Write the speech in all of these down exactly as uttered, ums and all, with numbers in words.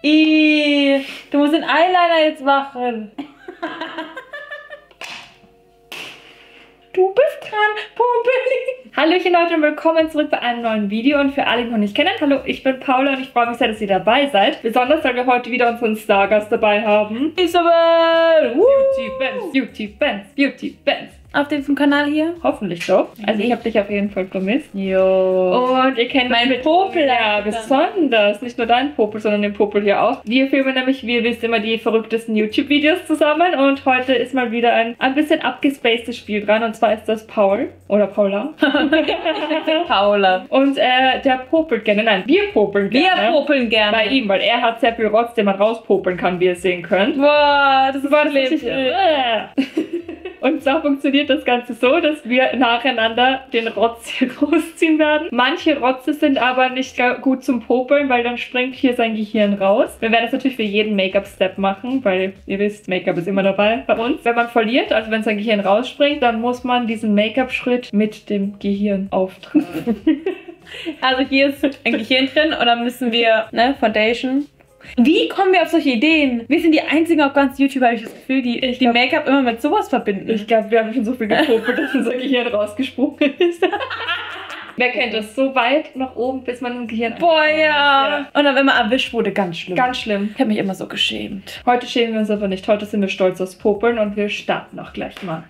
Ih, du musst den Eyeliner jetzt machen. Du bist dran, Popeli. Hallöchen Leute und willkommen zurück bei einem neuen Video. Und für alle, die noch nicht kennen, hallo, ich bin Paula und ich freue mich sehr, dass ihr dabei seid. Besonders, weil wir heute wieder unseren Stargast dabei haben. Isabel! Beauty Benz, Beauty Benz, Beauty Benz. Auf diesem Kanal hier? Hoffentlich doch. Also ich habe dich auf jeden Fall vermisst. Jo. Und ihr kennt meinen Popel. Ja, besonders. Nicht nur deinen Popel, sondern den Popel hier auch. Wir filmen nämlich, wie ihr wisst, immer die verrücktesten YouTube-Videos zusammen. Und heute ist mal wieder ein, ein bisschen abgespacedes Spiel dran. Und zwar ist das Paul. Oder Paula. Paula. Und äh, der popelt gerne. Nein, wir popeln gerne. Wir popeln gerne. Bei ihm, weil er hat sehr viel Rotz, den man rauspopeln kann, wie ihr sehen könnt. Boah, das war das richtig. Und zwar funktioniert das Ganze so, dass wir nacheinander den Rotz hier rausziehen werden. Manche Rotze sind aber nicht gut zum Popeln, weil dann springt hier sein Gehirn raus. Wir werden das natürlich für jeden Make-up-Step machen, weil ihr wisst, Make-up ist immer dabei bei uns. Wenn man verliert, also wenn sein Gehirn rausspringt, dann muss man diesen Make-up-Schritt mit dem Gehirn auftragen. Also hier ist ein Gehirn drin und dann müssen wir, ne, Foundation. Wie kommen wir auf solche Ideen? Wir sind die einzigen auf ganz YouTube, habe ich das Gefühl, die, die Make-up immer mit sowas verbinden. Ich glaube, wir haben schon so viel gepopelt, dass unser Gehirn rausgesprungen ist. Wer kennt das? So weit nach oben, bis man im Gehirn... Boah, ja. ja. Und dann, wenn man erwischt wurde, ganz schlimm. Ganz schlimm. Ich habe mich immer so geschämt. Heute schämen wir uns aber nicht. Heute sind wir stolz aufs Popeln und wir starten auch gleich mal.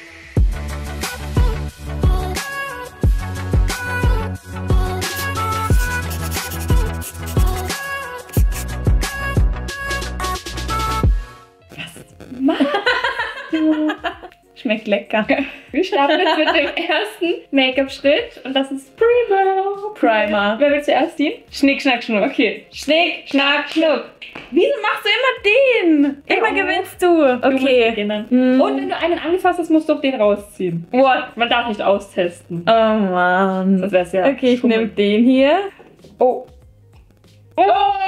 Schmeckt lecker. Wir starten jetzt mit dem ersten Make-up-Schritt und das ist Primer. Primer. Wer will zuerst den? Schnick, schnack, schnuck. Okay. Schnick, schnack, schnuck. Wieso machst du immer den? Immer oh. gewinnst du. Okay. Du hm. Und wenn du einen angefasst hast, musst du auch den rausziehen. What? Man darf nicht austesten. Oh Mann. Das wär's ja. Okay, ich nehme den hier. Oh. Oh.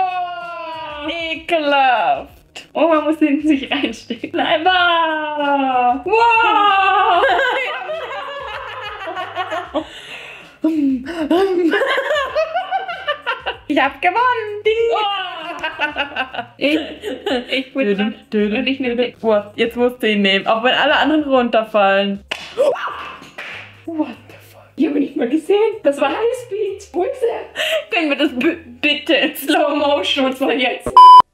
Ekelhaft. Oh, man muss den sich reinstecken. Nein, wow! Wow! Ich hab gewonnen! Ich, ich bin dran. Und ich nehme den. Jetzt musst du ihn nehmen, auch wenn alle anderen runterfallen. What the fuck? Ich habe ihn nicht mal gesehen. Das war Highspeed. Wo ist er? Können wir das bitte in Slow Motion und zwar jetzt?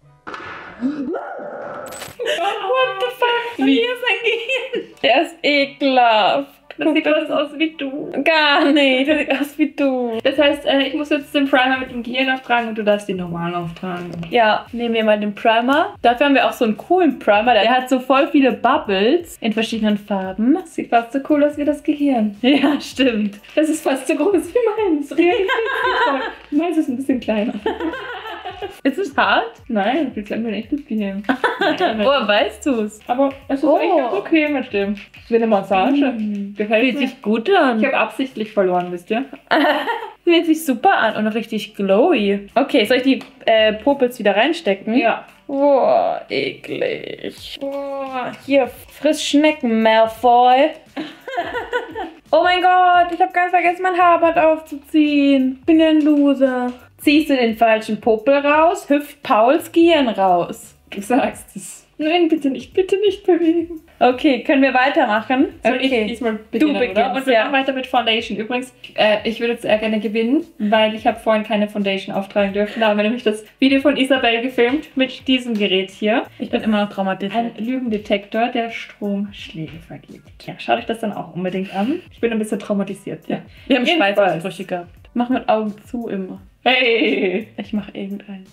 What the fuck? Wie ist sein Gehirn? Der ist ekelhaft. Das sieht was aus wie du. Gar nicht. Das sieht aus wie du. Das heißt, äh, ich muss jetzt den Primer mit dem Gehirn auftragen und du darfst den normal auftragen. Ja, nehmen wir mal den Primer. Dafür haben wir auch so einen coolen Primer. Der hat so voll viele Bubbles in verschiedenen Farben. Das sieht fast so cool aus wie das Gehirn. Ja, stimmt. Das ist fast so groß wie meins. Meins ist ein bisschen kleiner. Ist es hart? Nein, wir klemmen ein echtes Gehirn. Oh, weißt du es? Aber es ist oh. echt ganz okay mit dem. Das ist wie eine Massage. Mm. Gefällt Fühlt mir. Sich gut an. Ich habe absichtlich verloren, wisst ihr? Fühlt sich super an und richtig glowy. Okay, soll ich die äh, Popels wieder reinstecken? Ja. Boah, eklig. Boah, hier, friss Schnecken, Malfoy. Oh mein Gott, ich habe ganz vergessen, mein Haarband aufzuziehen. Ich bin ja ein Loser. Ziehst du den falschen Popel raus, hüpft Pauls Gehirn raus. Du sagst es. Nein, bitte nicht, bitte nicht bewegen. Okay, können wir weitermachen? Soll okay. ich diesmal beginnen, du beginnst, oder? Und wir ja. machen weiter mit Foundation. Übrigens, äh, ich würde jetzt sehr gerne gewinnen, weil ich habe vorhin keine Foundation auftragen dürfen. Da haben wir nämlich das Video von Isabel gefilmt mit diesem Gerät hier. Ich bin immer noch traumatisiert. Ein Lügendetektor, der Stromschläge vergibt. Ja, schaut euch das dann auch unbedingt an. Ich bin ein bisschen traumatisiert. Ja. Wir haben Schweißausbrüche gehabt. Mach mit Augen zu immer. Hey! Ich mach irgendeinen.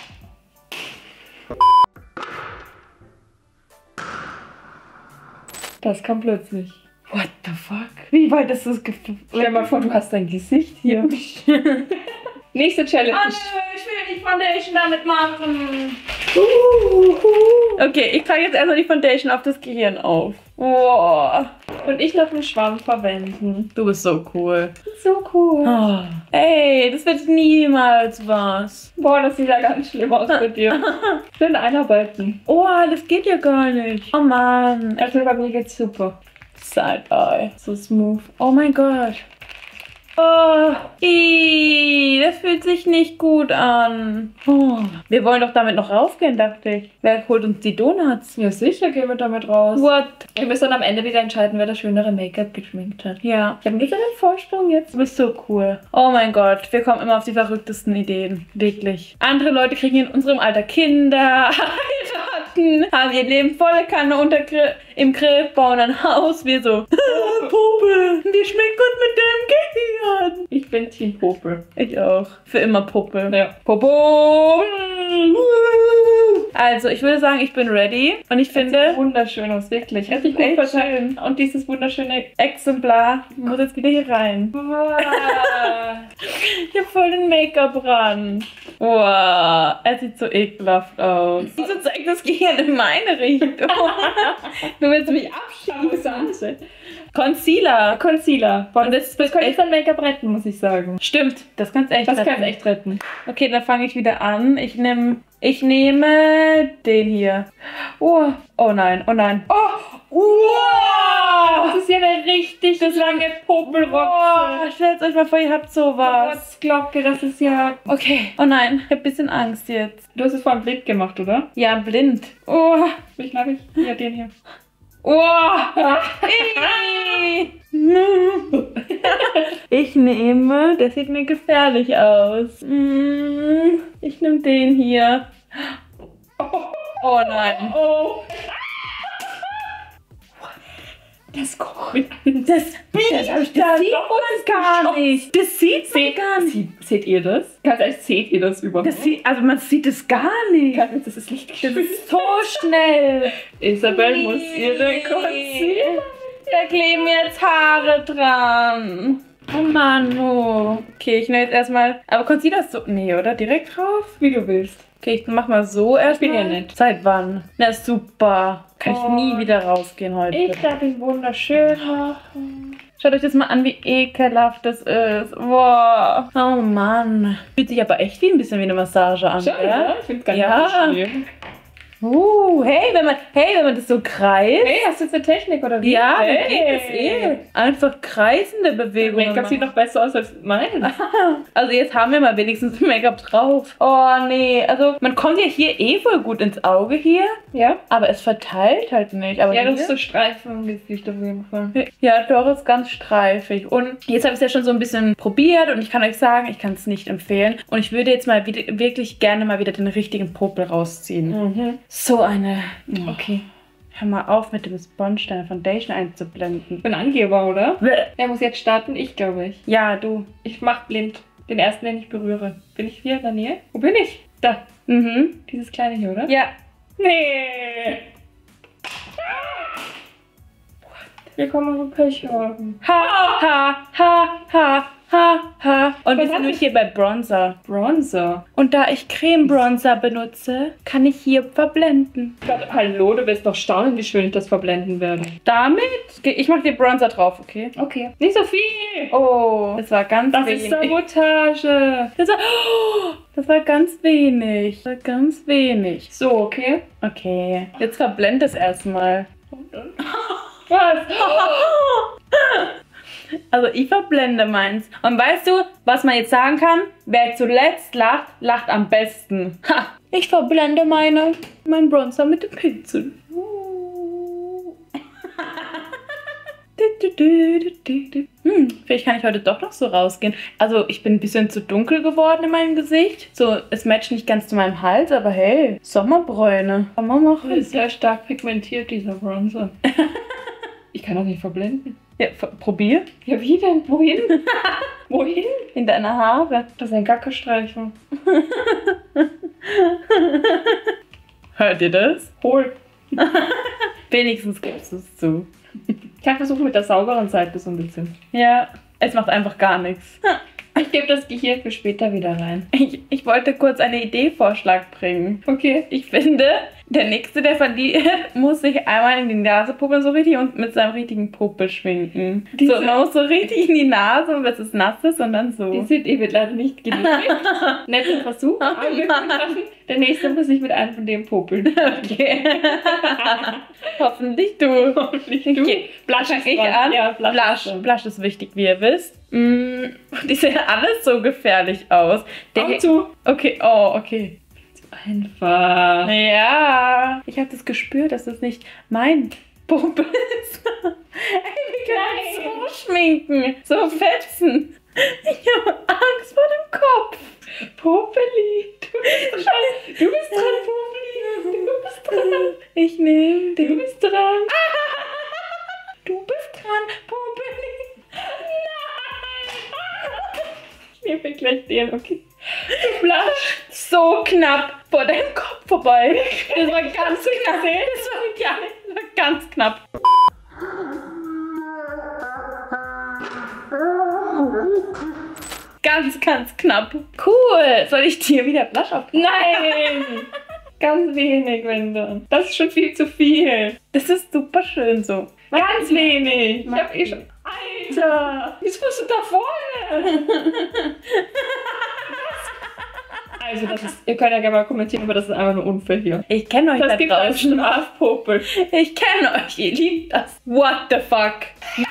Das kam plötzlich. What the fuck? Wie weit ist das geflogen? Stell dir mal vor, du hast dein Gesicht hier. Nächste Challenge. Oh, nö, ich will die Foundation damit machen. Uh, uh. Okay, ich trage jetzt erstmal die Foundation auf das Gehirn auf. Wow. Und ich darf einen Schwamm verwenden. Du bist so cool. So cool. Oh. Ey, das wird niemals was. Boah, das sieht ja ganz schlimm aus bei dir. Schön einarbeiten. Oh, das geht ja gar nicht. Oh Mann. Also bei mir geht's super. Side-Eye. So smooth. Oh mein Gott. Oh, ii, das fühlt sich nicht gut an. Oh, wir wollen doch damit noch rausgehen, dachte ich. Wer holt uns die Donuts? Ja, sicher gehen wir damit raus. What? Wir müssen dann am Ende wieder entscheiden, wer das schönere Make-up geschminkt hat. Ja. Ich habe ein bisschen einen Vorsprung jetzt. Du bist so cool. Oh mein Gott, wir kommen immer auf die verrücktesten Ideen. Wirklich. Andere Leute kriegen in unserem Alter Kinder, heiraten, haben ihr Leben volle Kanne unter Gri im Griff, bauen ein Haus. Wir so, Puppe, wir schminken uns mit dem Gehirn. Ich bin Team Popel. Ich auch. Für immer Puppe. Ja. Popo. Also, ich würde sagen, ich bin ready. Und ich finde, Wunderschön aus, wirklich. Richtig gut echt verpackt. schön. Und dieses wunderschöne Exemplar muss jetzt wieder hier rein. Ich habe voll den Make-up-Rand. Wow, er sieht so ekelhaft aus. Wieso zeigt das Gehirn in meine Richtung? Du willst mich abschießen. Concealer. Concealer. Und das, Das könnte jetzt ein Make-up retten, muss ich sagen. Stimmt, das kann's echt Das retten. kann es echt retten. Okay, dann fange ich wieder an. Ich nehme ich nehme den hier. Oh, oh nein, oh nein. Oh, wow. Das ist ja eine richtig Das lange Oh, Popelrotze. stellt euch mal vor, ihr habt sowas. Was glaubt ihr, das ist ja... Okay, oh nein, ich hab ein bisschen Angst jetzt. Du hast es vor einem Blick gemacht, oder? Ja, blind. Oh, Ich glaube, ich... Ja, den hier. oh. Ich nehme, der sieht mir gefährlich aus. Mm, Ich nehme den hier. Oh nein. Oh. Das kommt. Das, das, hab ich das das sieht doch man gar nicht. Das sieht man Seht, gar nicht. seht, seht ihr das? Ganz ehrlich, seht ihr das überhaupt? Das sieht, also man sieht es gar nicht. Ganz ehrlich, das ist nicht Das ist so schnell. Isabel muss ihre Concealer. Concealer. Da kleben jetzt Haare dran. Oh Mann, oh. Okay, ich nehme jetzt erstmal. Aber Concealer ist so. Nee, oder? Direkt drauf? Wie du willst. Okay, ich mach mal so erstmal. bin ja nett. Seit wann? Na super. Kann ich Oh. nie wieder rausgehen heute. Ich darf ihn wunderschön machen. Schaut euch das mal an, wie ekelhaft das ist. Boah. Oh Mann. Fühlt sich aber echt wie ein bisschen wie eine Massage an. Schön, ja? oder? Ich finde es gar nicht Ja. so schlimm. Uh, hey, wenn man, hey, wenn man das so kreist. Hey, hast du jetzt eine Technik oder wie? Ja, hey. dann geht das eh. Einfach kreisende Bewegungen. Make-up sieht machen. noch besser aus als meins. Also jetzt haben wir mal wenigstens Make-up drauf. Oh nee, also man kommt ja hier eh voll gut ins Auge hier, Ja? aber es verteilt halt nicht. Aber Ja, du hier, hast so Streifen im Gesicht auf jeden Fall. ja, doch, ist ganz streifig. Und jetzt habe ich es ja schon so ein bisschen probiert und ich kann euch sagen, ich kann es nicht empfehlen. Und ich würde jetzt mal wieder, wirklich gerne mal wieder den richtigen Popel rausziehen. Mhm. So eine... Oh, Okay. hör mal auf, mit dem Sponge deine Foundation einzublenden. Ich bin Angeber, oder? Bäh. Wer muss jetzt starten? Ich, glaube ich. Ja, du. Ich mach blind. Den ersten, den ich berühre. Bin ich hier in der Nähe? Wo bin ich? Da. Mhm. Dieses kleine hier, oder? Ja. Nee. Wir kommen auf Pech haben. Ha, ha, ha, ha, ha, ha. Und wir Was sind hast nämlich hier bei Bronzer. Bronzer. Und da ich Creme-Bronzer benutze, kann ich hier verblenden. Gott, hallo, du wirst doch staunen, wie schön ich das verblenden werde. Damit, ich mache dir Bronzer drauf, okay? Okay. Nicht so viel. Oh, das war ganz Das wenig. ist Sabotage. Das war, oh, das war ganz wenig. Das war ganz wenig. So, okay. Okay, jetzt verblend es erstmal. Was? Also ich verblende meins. Und weißt du, was man jetzt sagen kann? Wer zuletzt lacht, lacht am besten. Ha! Ich verblende meine, mein Bronzer mit dem Pinsel. Hm, vielleicht kann ich heute doch noch so rausgehen. Also ich bin ein bisschen zu dunkel geworden in meinem Gesicht. So, es matcht nicht ganz zu meinem Hals, aber hey, Sommerbräune. Kann man machen. Ist sehr stark pigmentiert, dieser Bronzer. Ich kann das nicht verblenden. Ja, ver- probier. Ja, wie denn? Wohin? Wohin? In deine Haare. Das ist ein Gackestreifen. Hört ihr das? Hol. Wenigstens gibst du es zu. Ich kann versuchen mit der sauberen Seite so ein bisschen. Ja, es macht einfach gar nichts. Ich gebe das Gehirn für später wieder rein. Ich, ich wollte kurz eine Idee-Vorschlag bringen. Okay. Ich finde, Der Nächste, der verliert, muss sich einmal in die Nase puppeln, so richtig und mit seinem richtigen Puppel schminken. Diese, so, man muss so richtig in die Nase, bis es nass ist und dann so. Die sind eh wird leider nicht genehmigt. Netter Versuch. Oh, Aber wir können machen. Der Nächste muss sich mit einem von dem puppeln. Okay. Hoffentlich du. Hoffentlich du. Okay. Blush Fang ich an? Ja, Blush. Blush. Blush. Blush ist wichtig, wie ihr wisst. Mm, die sehen alles so gefährlich aus. Der Augen zu. Okay, oh, okay. Einfach. Ja. Ich habe das gespürt, dass das nicht mein Puppel ist. Ey, wie kann ich so schminken? So fetzen. Ich habe Angst vor dem Kopf. Popeli. Du bist dran. Du bist dran, Popeli. Du bist dran. Ich nehme Du den. bist dran. Du bist dran, Popeli. Nein. Ich nehme gleich den, okay. Du blush. So knapp vor deinem Kopf vorbei. Das war ganz knapp. Das war, ja, das war ganz knapp. Ganz, ganz knapp. Cool. Soll ich dir wieder Blush auf? Nein. Ganz wenig, wenn dann. Das ist schon viel zu viel. Das ist super schön so. Ganz wenig. Ich Mach hab eh schon. Alter. Wieso bist du da vorne? Also, das ist, ihr könnt ja gerne mal kommentieren, aber das ist einfach nur unfair hier. Ich kenne euch Das da gibt einen draußen. Strafpopel. Ich kenne euch. Ihr liebt das. What the fuck?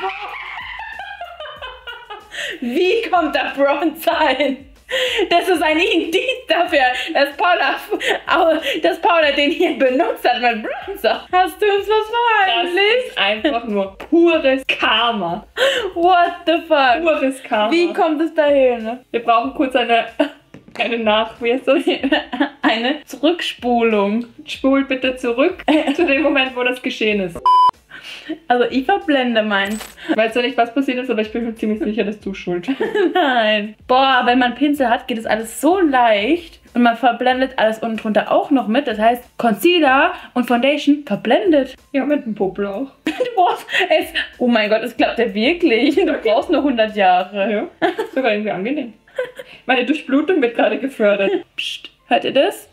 Wie kommt da Bronzer hin? Das ist ein Indiz dafür, dass Paula, dass Paula den hier benutzt hat mit Bronzer. Hast du uns was Das verheimlicht? ist einfach nur pures Karma. What the fuck? Pures Karma. Wie kommt es dahin? Wir brauchen kurz eine, eine Nach... Wie ist das? Eine Zurückspulung. Spult bitte zurück zu dem Moment, wo das geschehen ist. Also ich verblende meins. Weißt du nicht, was passiert ist, aber ich bin mir ziemlich sicher, dass du schuld bist. Nein. Boah, wenn man Pinsel hat, geht es alles so leicht. Und man verblendet alles unten drunter auch noch mit. Das heißt, Concealer und Foundation verblendet. Ja, mit dem Popel auch. Du brauchst es. Oh mein Gott, es klappt ja wirklich. Du brauchst nur hundert Jahre. Ja, sogar irgendwie angenehm. Meine Durchblutung wird gerade gefördert. Psst, hört ihr das?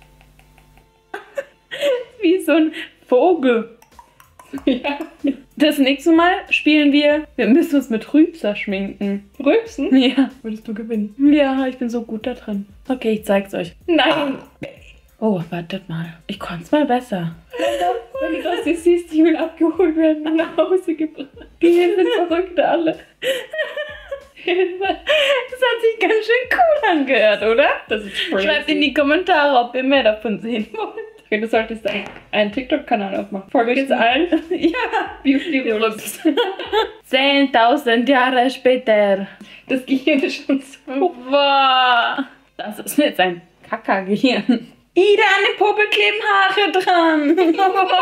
Wie so ein Vogel. Ja. Das nächste Mal spielen wir, wir müssen uns mit Rübser schminken. Rülpsen? Ja. Würdest du gewinnen? Ja, ich bin so gut da drin. Okay, ich zeig's euch. Nein! Oh, wartet mal. Ich konnte mal besser. Wenn du das jetzt siehst, ich will abgeholt werden und nach Hause gebracht. Die hier sind verrückt alle. Das hat sich ganz schön cool angehört, oder? Das ist crazy. Schreibt in die Kommentare, ob ihr mehr davon sehen wollt. Okay, du solltest einen, einen TikTok-Kanal aufmachen. Folge jetzt allen. Ja. Beauty Rülps. zehntausend Jahre später. Das Gehirn ist schon so. Boah. Das ist jetzt ein Kackergehirn. Ida, an den Popel kleben Haare dran.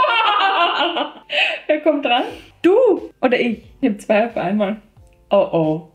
Wer kommt dran? Du oder ich? Ich nehme zwei auf einmal. Oh oh.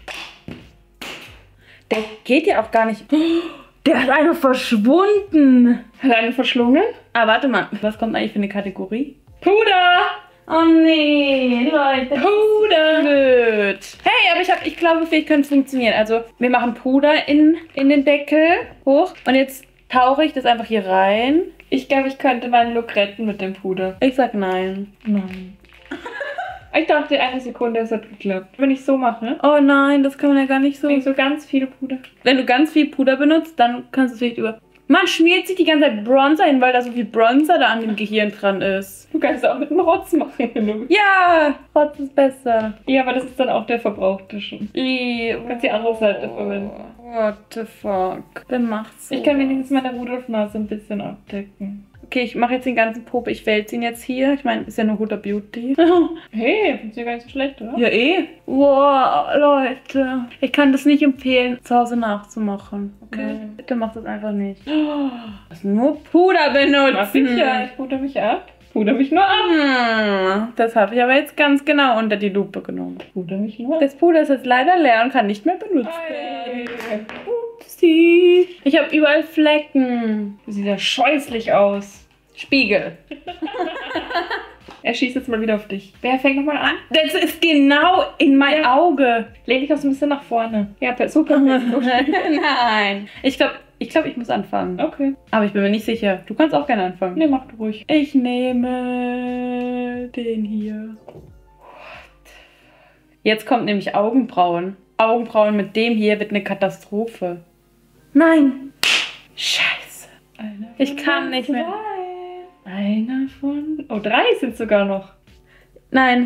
Der geht ja auch gar nicht. Der ist einfach verschwunden. Hat einen verschlungen? Ah, warte mal. Was kommt eigentlich für eine Kategorie? Puder! Oh nee, Leute. Puder! Blöd. Hey, aber ich, hab, ich glaube, vielleicht könnte es funktionieren. Also, wir machen Puder in, in den Deckel hoch. Und jetzt tauche ich das einfach hier rein. Ich glaube, ich könnte meinen Look retten mit dem Puder. Ich sag nein. Nein. Ich dachte, eine Sekunde, es hat geklappt. Wenn ich so mache, Oh nein, das kann man ja gar nicht so. nehme ich so ganz viel Puder. Wenn du ganz viel Puder benutzt, dann kannst du es vielleicht über... Man schmiert sich die ganze Zeit Bronzer hin, weil da so viel Bronzer da an dem Gehirn dran ist. Du kannst es auch mit dem Rotz machen, wenn du willst. Ja, Rotz ist besser. Ja, aber das ist dann auch der verbrauchte schon. I, Du kannst die andere Seite verwenden. What the fuck? Wer macht's so? Ich kann wenigstens meine Rudolf-Nase ein bisschen abdecken. Okay, ich mache jetzt den ganzen Popel. Ich wälze ihn jetzt hier. Ich meine, ist ja nur Huda Beauty. Hey, findest du gar nicht so schlecht, oder? Ja, eh. Wow, Leute. Ich kann das nicht empfehlen, zu Hause nachzumachen. Okay? Nein. Bitte macht das einfach nicht. Das nur Puder benutzen. Mach ich ja, ich puder mich ab. Puder mich nur ab. Hm, das habe ich aber jetzt ganz genau unter die Lupe genommen. Puder mich nur ab. Das Puder ist jetzt leider leer und kann nicht mehr benutzt Hey. werden. Upsi. Ich habe überall Flecken. Du siehst ja scheußlich aus. Spiegel. Er schießt jetzt mal wieder auf dich. Wer fängt nochmal an? Das ist genau in mein Auge. Lehn dich auch so ein bisschen nach vorne. Ja, per- super. Nein. Ich glaube, Ich glaube, ich muss anfangen. Okay. Aber ich bin mir nicht sicher. Du kannst auch gerne anfangen. Ne, mach du ruhig. Ich nehme den hier. Jetzt kommt nämlich Augenbrauen. Augenbrauen mit dem hier wird eine Katastrophe. Nein. Scheiße. Einer Ich kann nicht mehr. Zwei. Einer von... Oh, drei sind sogar noch. Nein.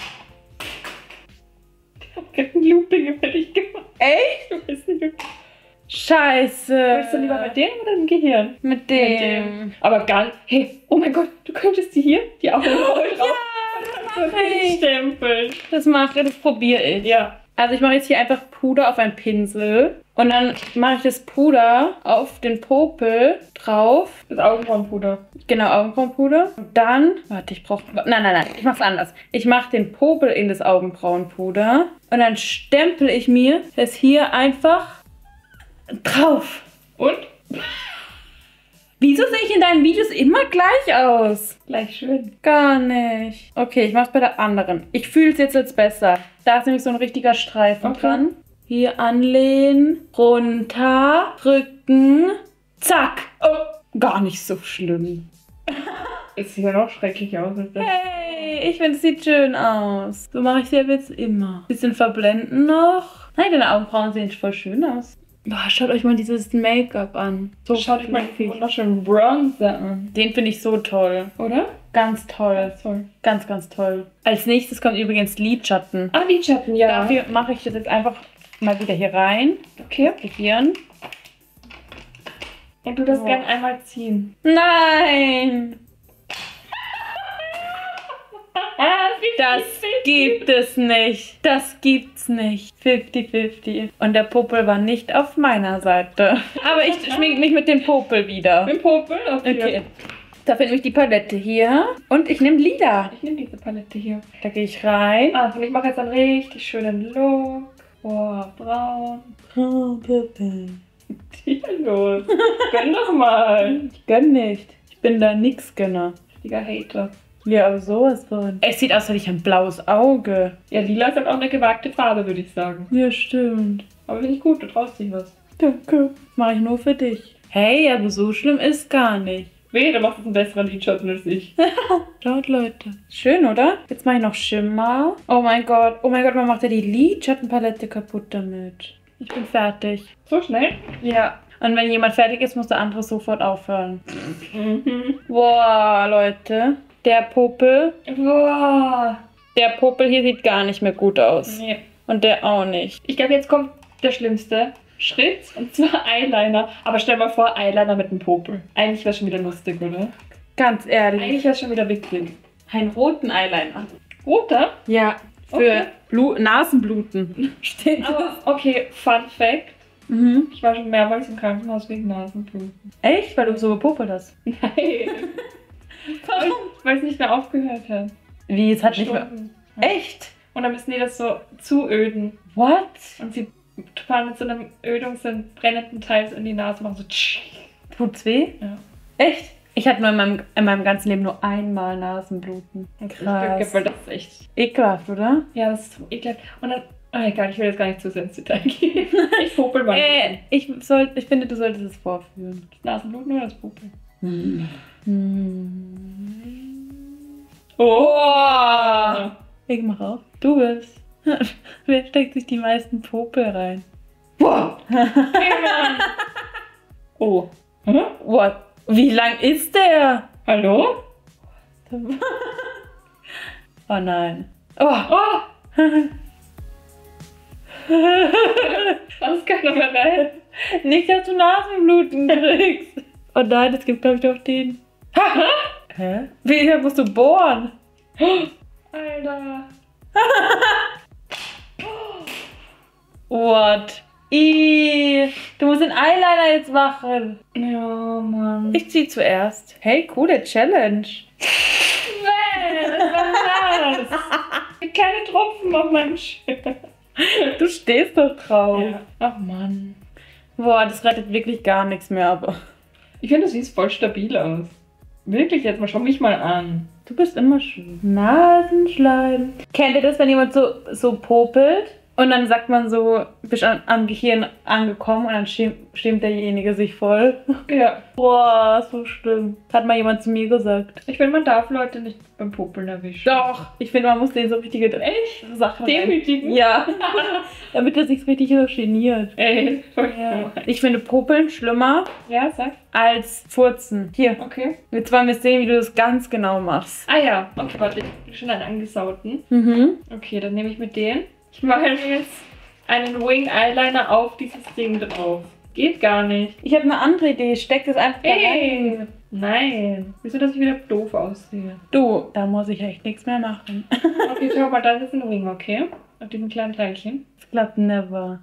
Ich hab gerade ein Looping über dich gemacht. Echt? Ich weiß nicht, okay. Scheiße. Möchtest du lieber mit dem oder im Gehirn? Mit dem. Mit dem. Aber gar nicht. Hey, oh mein Gott, du könntest die hier, die Augenbrauen drauf. das mach ich. Stempeln. Das mache ich, das probiere ich. Ja. Also ich mache jetzt hier einfach Puder auf einen Pinsel. Und dann mache ich das Puder auf den Popel drauf. Das Augenbrauenpuder. Genau, Augenbrauenpuder. Und dann, warte, ich brauche, nein, nein, nein, ich mache es anders. Ich mache den Popel in das Augenbrauenpuder. Und dann stempel ich mir das hier einfach drauf. Und? Wieso sehe ich in deinen Videos immer gleich aus? Gleich schön. Gar nicht. Okay, ich mache es bei der anderen. Ich fühle es jetzt, jetzt besser. Da ist nämlich so ein richtiger Streifen Okay. dran. Hier anlehnen, runter, drücken, zack. Oh, gar nicht so schlimm. Es sieht ja noch schrecklich aus. Als das. Hey, ich finde, es sieht schön aus. So mache ich es ja jetzt immer. Bisschen verblenden noch. Nein, deine Augenbrauen sehen voll schön aus. Boah, schaut euch mal dieses Make-up an. So, schaut euch mal den wunderschönen Bronzer an. Den finde ich so toll. Oder? Ganz toll. Toll. Ganz, ganz toll. Als nächstes kommt übrigens Lidschatten. Ah, Lidschatten, ja. Dafür mache ich das jetzt einfach mal wieder hier rein. Okay. Gehirn. Und du das Oh. gern einmal ziehen. Nein! Das gibt es nicht. Das gibt's nicht. fünfzig fünfzig. Und der Popel war nicht auf meiner Seite. Aber ich schmink mich mit dem Popel wieder. Mit dem Popel? Okay. Okay. Da finde ich die Palette hier. Und ich nehme lila. Ich nehme diese Palette hier. Da gehe ich rein. Ah, und ich mache jetzt einen richtig schönen Look. Boah, braun. Ja, los. Gönn doch mal. Ich gönn nicht. Ich bin da nix Gönner. Richtiger Hater. Ja, aber sowas von. Es sieht aus, als hätte ich ein blaues Auge. Ja, lila ist halt auch eine gewagte Farbe, würde ich sagen. Ja, stimmt. Aber finde ich gut, du traust dich was. Danke. Mach ich nur für dich. Hey, aber so schlimm ist gar nicht. Weh, du machst jetzt einen besseren Lidschatten als ich. Schaut, Leute. Schön, oder? Jetzt mache ich noch Schimmer. Oh mein Gott. Oh mein Gott, man macht ja die Lidschattenpalette kaputt damit. Ich bin fertig. So schnell? Ja. Und wenn jemand fertig ist, muss der andere sofort aufhören. Mhm. Boah, Leute. Der Popel. Boah. Der Popel hier sieht gar nicht mehr gut aus. Nee. Und der auch nicht. Ich glaube, jetzt kommt der schlimmste Schritt. Und zwar Eyeliner. Aber stell mal vor, Eyeliner mit einem Popel. Eigentlich wäre es schon wieder lustig, oder? Ganz ehrlich. Eigentlich wäre es schon wieder witzig. Einen roten Eyeliner. Roter? Ja. Für Okay. Blu Nasenbluten. Steht das? Aber okay, Fun Fact. Mhm. Ich war schon mehrmals im Krankenhaus wegen Nasenbluten. Echt? Weil du so gepopelt hast? Nein. Warum? Weil es nicht mehr aufgehört hat. Wie, es hat nicht mehr... Stunden. Echt? Und dann müssen die das so zuöden. What? Und sie fahren mit so einem Ödungs- und brennenden Teil in die Nase und machen so tsch. Tut's weh? Ja. Echt? Ich hatte nur in meinem, in meinem ganzen Leben nur einmal Nasenbluten. Krass. Weil das ist echt... Ekelhaft, oder? Ja, das ist so ekelhaft. Und dann... Oh egal, ich will jetzt gar nicht zu sehr ins Detail gehen. Ich popel mal. Äh, ich, soll, ich finde, du solltest es vorführen. Das Nasenbluten oder das Popel? Hm. Oh! Ich mach auf. Du bist. Wer steckt sich die meisten Popel rein? Boah! Oh. Hm? What? Wie lang ist der? Hallo? Oh nein. Oh. Oh! Das ist keiner mehr rein. Nicht, dass du Nasenbluten kriegst. Oh nein, es gibt, glaube ich, doch den. Hä? Wie musst du bohren? Alter. What? Ih, du musst den Eyeliner jetzt machen. Ja, Mann. Ich zieh zuerst. Hey, coole Challenge. Nee, was war das? Keine Tropfen auf meinem Schild. Du stehst doch drauf. Ja. Ach Mann. Boah, das rettet wirklich gar nichts mehr, aber Ich finde, du siehst voll stabil aus. Wirklich, jetzt mal schau mich mal an. du bist immer schön. Nasenschleim. Kennt ihr das, wenn jemand so, so popelt Und dann sagt man so, bist an, am Gehirn angekommen und dann schämt, schämt derjenige sich voll. Ja. Boah, so schlimm. Hat mal jemand zu mir gesagt. Ich finde, man darf Leute nicht beim Popeln erwischen. Doch. Ich finde, man muss denen so richtige Echt? Sachen Demütigen? Ja. Damit er sich so richtig so geniert. Ey, Ja. Ich finde Popeln schlimmer Ja, sag. als Furzen. Hier. Okay. Jetzt wollen wir sehen, wie du das ganz genau machst. Ah ja. Okay, warte, ich bin schon einen angesauten. Mhm. Okay, dann nehme ich mit den. Ich mache mir jetzt einen Wing Eyeliner auf dieses Ding drauf. Geht gar nicht. Ich habe eine andere Idee. Steck das einfach da rein. Ey! Nein. Wieso, dass ich wieder doof aussehe? Du, da muss ich echt nichts mehr machen. Okay, schau mal, das ist ein Wing, okay? Auf diesem kleinen Teilchen. Das klappt never.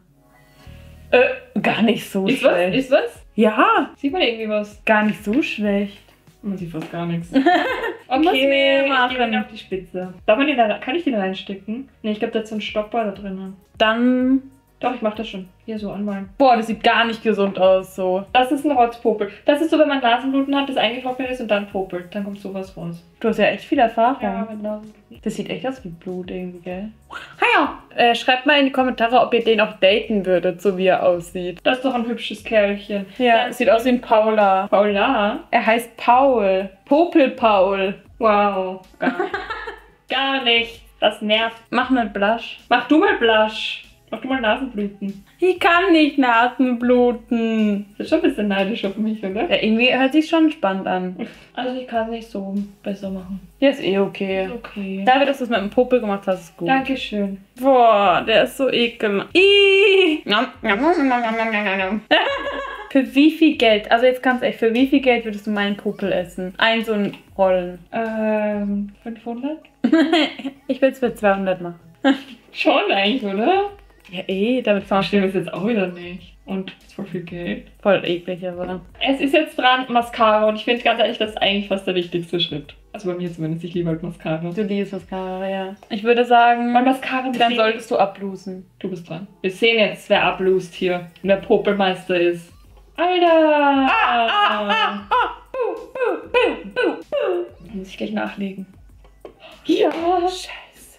Äh, gar nicht so Ist was? schlecht. Ist was? Ja, Sieht man irgendwie was? gar nicht so schlecht. Man sieht fast gar nichts. Muss Okay, mehr ich machen. gehe ihn auf die Spitze. Darf man den da, kann ich den reinstecken? Ne, ich glaube, da ist so ein Stopper da drin. Dann. Doch, ich mach das schon. Hier so anmalen. Boah, das sieht gar nicht gesund aus so. Das ist ein Rotzpopel. Das ist so, wenn man Nasenbluten hat, das eingetrocknet ist und dann popelt. Dann kommt sowas raus. Du hast ja echt viel Erfahrung. Ja, mit Nasenbluten. Das sieht echt aus wie Blut irgendwie, gell? Ja. Äh, schreibt mal in die Kommentare, ob ihr den auch daten würdet, so wie er aussieht. Das ist doch ein hübsches Kerlchen. Ja, es sieht aus wie ein Paula. Paula? Er heißt Paul. Popel Paul. Wow. Gar nicht. Gar nicht. Das nervt. Mach mal Blush. Mach du mal Blush. Mach du mal Nasenbluten. Ich kann nicht Nasenbluten. Das ist schon ein bisschen neidisch auf mich, oder? Ja, irgendwie hört sich schon spannend an. Also ich kann es nicht so besser machen. Der ist eh okay. Okay. Dafür, dass du es mit dem Popel gemacht hast, ist gut. Dankeschön. Boah, der ist so ekelhaft. Ih. Nom, nom, nom, nom, nom, nom, nom. Für wie viel Geld, also jetzt ganz ehrlich, für wie viel Geld würdest du meinen Popel essen? Ein so ein Rollen. Ähm, fünfhundert? Ich will es für zweihundert machen. Schon eigentlich, oder? Ja eh, damit kann man Stimmt es jetzt auch wieder nicht. Und das ist voll viel Geld. voll eklig, aber. Es ist jetzt dran Mascara und ich finde ganz ehrlich, das ist eigentlich fast der wichtigste Schritt. Also bei mir zumindest, ich liebe halt Mascara. Du liebst Mascara, ja. Ich würde sagen, Weil Mascara dann dann solltest du ablosen. Du bist dran. Wir sehen jetzt, wer ablust hier. Und wer Popelmeister ist. Alter! Ah, ah, ah, ah. Uh, uh, uh, uh, uh. Muss ich gleich nachlegen. Ja! Scheiße.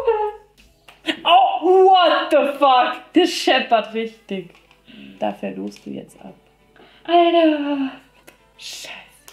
Oh, what the fuck? Das scheppert richtig. Da verlust du jetzt ab. Alter! Scheiße.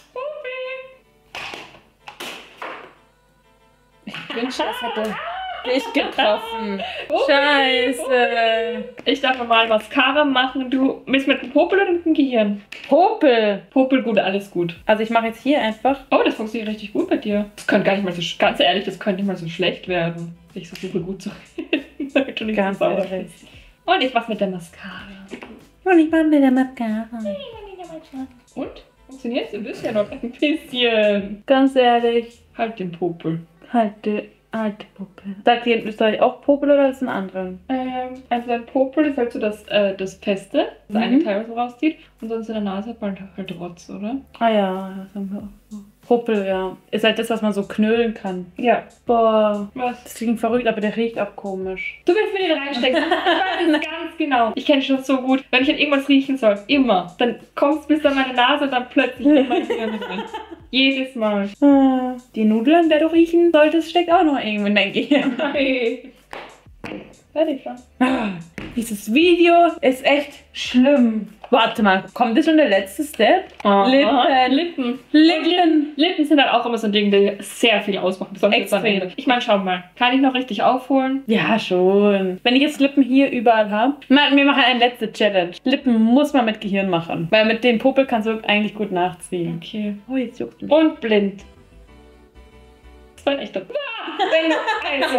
Ich wünschte, es hätte Dich getroffen. Scheiße. Ich darf normal Mascara machen. Du bist mit dem Popel oder mit dem Gehirn? Popel. Popel gut, alles gut. Also ich mache jetzt hier einfach. Oh, das funktioniert richtig gut bei dir. Das könnte gar nicht mal so, ganz ehrlich, das könnte nicht mal so schlecht werden. Ich versuche gut zu reden. Damit du nicht Ganz so sauer ehrlich. bist. Und ich mach's mit der Mascara. Und ich mache mit der Mascara. Und? Funktioniert's ein bisschen noch? Ein bisschen. Ganz ehrlich. Halt den Popel. Halte, alte Popel. Sagt ihr in Österreich auch Popel oder ist es ein anderer? Ähm, also ein Popel ist halt so das, äh, das Feste, das Mhm. eine Teil, was man rauszieht. Und sonst in der Nase hat man halt Rotz, oder? Ah ja, das haben wir auch so. Popel, ja. Ist halt das, was man so knüllen kann. Ja. Boah. Was? Das klingt verrückt, aber der riecht auch komisch. Du willst mir den reinstecken. Ich weiß es ganz genau. Ich kenne schon so gut. Wenn ich an irgendwas riechen soll, immer. Dann kommt es bis an meine Nase und dann plötzlich immer wieder mit drin. Jedes Mal. Ah, die Nudeln, an der du riechen solltest, steckt auch noch irgendwo in dein Gehirn. Hey. Fertig schon. Ah, dieses Video ist echt schlimm. Warte mal, kommt das schon der letzte Step? Lippen. Lippen. Lippen. Lippen sind halt auch immer so ein Ding, der sehr viel ausmacht. Besonders jetzt am Extrem. Ende. Ich meine, schau mal. Kann ich noch richtig aufholen? Ja, schon. Wenn ich jetzt Lippen hier überall habe. Wir machen eine letzte Challenge. Lippen muss man mit Gehirn machen. Weil mit dem Popel kannst du eigentlich gut nachziehen. Okay. Oh, jetzt juckt mich. Und blind. Das war ein echter. Also.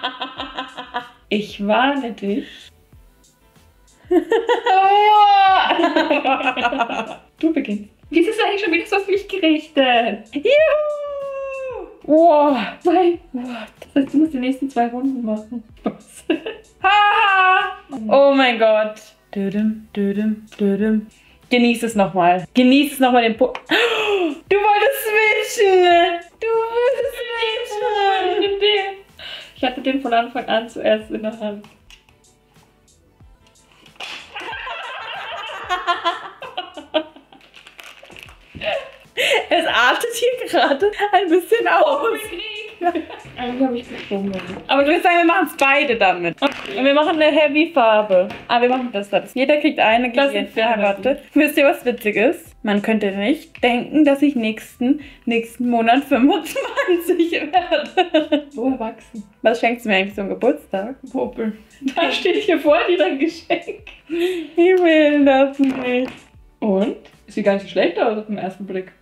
Ich warne dich. Du beginnst. Wieso ist das eigentlich schon wieder so auf mich gerichtet? Juhu! Wow. Zwei. Das heißt, du musst die nächsten zwei Runden machen. Was? Haha! Oh mein Gott. Dödem, dödem, dödem. Genieß es nochmal. Genieß es nochmal den Po. Du wolltest switchen! Du wolltest switchen! Nimm den. Ich hatte den von Anfang an zuerst in der Hand. Es artet hier gerade ein bisschen aus. Krieg. Eigentlich habe ich gesprungen. Aber ich würde sagen, wir machen es beide damit. Und wir machen eine Heavy-Farbe. Ah, wir machen das das. Jeder kriegt eine Das ist Karte. Wisst ihr, was witzig ist? Man könnte nicht denken, dass ich nächsten, nächsten Monat fünfundzwanzig werde. So erwachsen. Was schenkst du mir eigentlich zum Geburtstag? Popel. Da steht hier vor dir dein Geschenk. Ich will das nicht. Und? Sieht gar nicht so schlecht aus auf den ersten Blick.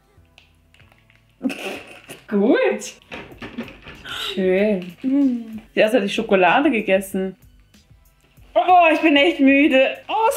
Gut. Schön. Hm. Zuerst hatte ich Schokolade gegessen. Oh, ich bin echt müde. Oh,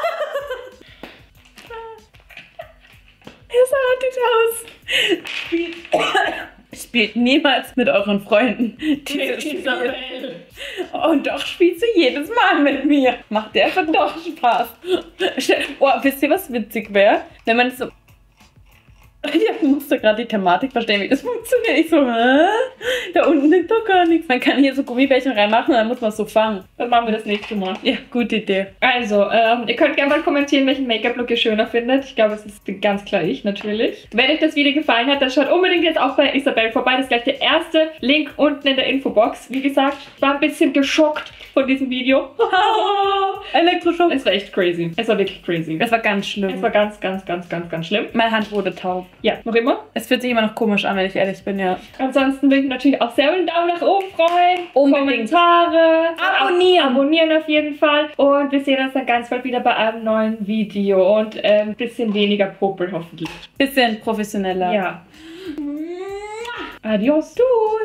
es artet aus. Spielt, spielt niemals mit euren Freunden dieses Spiel. Und doch spielst du jedes Mal mit mir. Macht der einfach doch Spaß. Oh, wisst ihr, was witzig wäre? Wenn man so... Ich musste gerade die Thematik verstehen, wie das funktioniert. Ich so, hä? Da unten liegt doch gar nichts. Man kann hier so Gummibärchen reinmachen und dann muss man es so fangen. Dann machen wir das nächste Mal. Ja, gute Idee. Also, ähm, ihr könnt gerne mal kommentieren, welchen Make-up-Look ihr schöner findet. Ich glaube, es ist ganz klar ich, natürlich. Wenn euch das Video gefallen hat, dann schaut unbedingt jetzt auch bei Isabel vorbei. Das ist gleich der erste Link unten in der Infobox. Wie gesagt, ich war ein bisschen geschockt von diesem Video. Elektroschock. Es war echt crazy. Es war wirklich crazy. Das war ganz schlimm. Es war ganz, ganz, ganz, ganz, ganz schlimm. Meine Hand wurde taub. Ja, noch immer. Es fühlt sich immer noch komisch an, wenn ich ehrlich bin, ja. Ansonsten würde ich natürlich auch sehr über einen Daumen nach oben freuen. Unbedingt. Kommentare. Abonnieren. Ab abonnieren auf jeden Fall. Und wir sehen uns dann ganz bald wieder bei einem neuen Video. Und ein ähm, bisschen weniger Popel hoffentlich. Bisschen professioneller. Ja. Adios. Tschüss.